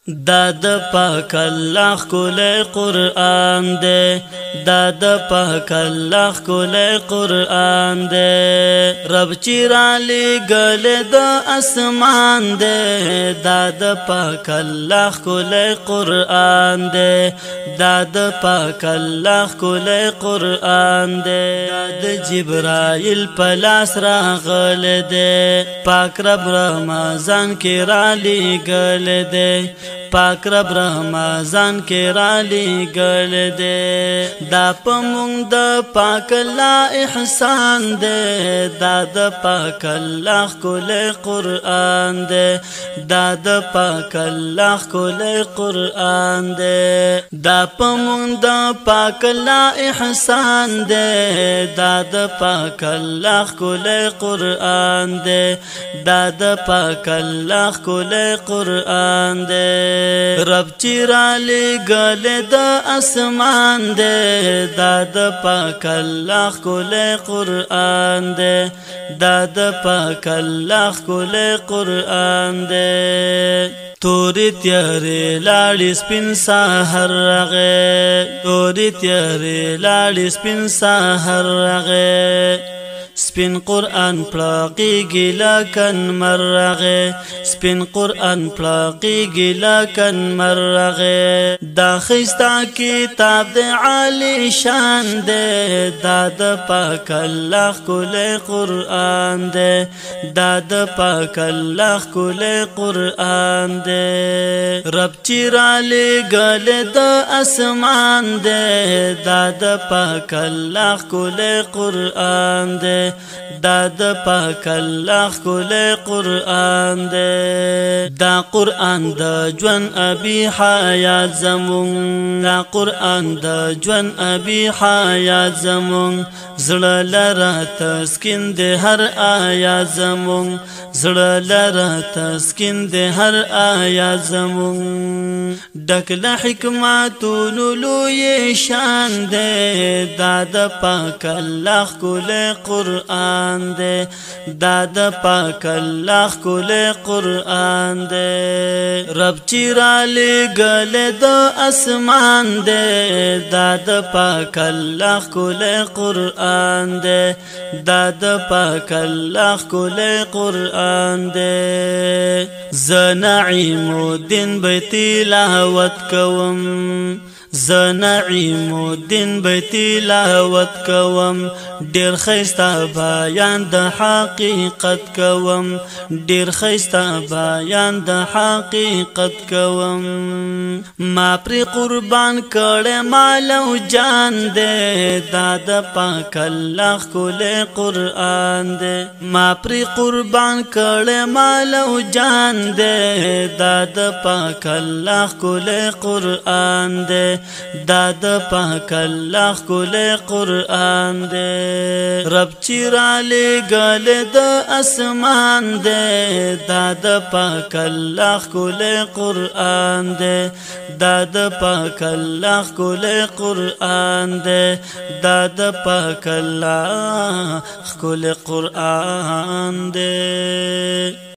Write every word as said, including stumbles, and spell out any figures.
دا د پاک الله ښکلی قرآن دی، دا د پاک الله ښکلی قرآن دی. رب چې رالیږلی د اسمان دی، دا د پاک الله ښکلی قرآن دی، دا د پاک الله ښکلی قرآن دی. دا د جبرائیل په لاس راغلی دی، پاک رب رمضان کې رالیږلی دی، پاک رب رمضان کې را لیږلی دی. دا په موږ د پاک الله احسان دی، دا د پاک الله ښکلی قرآن دی، دا د پاک الله ښکلی قرآن دی. دا په موږ د پاک الله احسان دی، دا د پاک الله ښکلی قرآن دی، دا د پاک الله ښکلی قرآن دی. رب چې رالیږلی د اسمان دی، دا د پاک الله ښکلی قرآن دی، دا د پاک الله ښکلی قرآن دی. تورې تیارې لاړې سپین سحر راغی، تورې تیارې لاړې سپین سحر راغی. سپین قرآن پړاقیږي لکه نمر راغی، سپین قرآن پړاقیږي لکه نمر راغی. دا ښایسته کتاب د عالی شان دی، دا د پاک الله ښکلی قرآن دی، دا د پاک الله ښکلی قرآن دی. رب چې رالیږلی د اسمان دی، دا د پاک الله ښکلی قرآن دی، دا د پاک الله ښکلی قرآن دی. دا قرآن د ژوند ابي حیات زمونږ، دا قرآن د ژوند ابي حیات زمونږ. زړه لره تسکین د هر آیات زمونږ، زړه لره تسکین د هر آیات زمونږ. ډک له حکمتونو لوی شان دی، دا د پاک الله ښکلی قرآن دی، دا د پاک الله ښکلی قرآن دی. رب چې رالیږلی د اسمان دی، دا د پاک الله ښکلی قرآن دی، دا د پاک الله ښکلی قرآن دی. زه نعیم الدین به تلاوت کوم، زه نعیم الدین به تلاوت کوم. ډیر ښایسته بیان د حقیقت کوم، ډیر ښایسته بیان د حقیقت کوم. ما پرې قربان کړی مال او جان دی، دا د پاک الله ښکلی قرآن دی. ما پرې قربان کړی مال او جان دی، دا د پاک الله ښکلی قرآن دی، دا د پاک الله ښکلی قرآن دی. رب چې رالیږلی د اسمان دی، دا د پاک الله ښکلی قرآن دی، دا د پاک الله ښکلی قرآن دی، دا د پاک الله ښکلی قرآن دی.